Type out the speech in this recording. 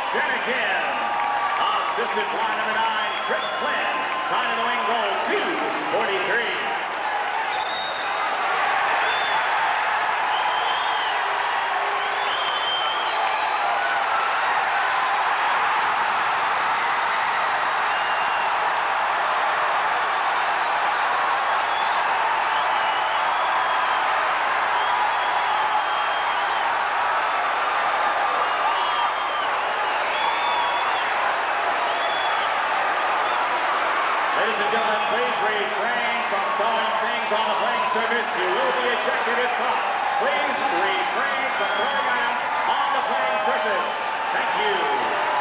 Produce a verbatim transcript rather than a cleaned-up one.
Deniken. Assistant fly number nine, Chris Flynn. Time in the wing goal, two forty-three. Ladies and gentlemen, please refrain from throwing things on the playing surface. You will be ejected if caught. Please refrain from throwing items on the playing surface. Thank you.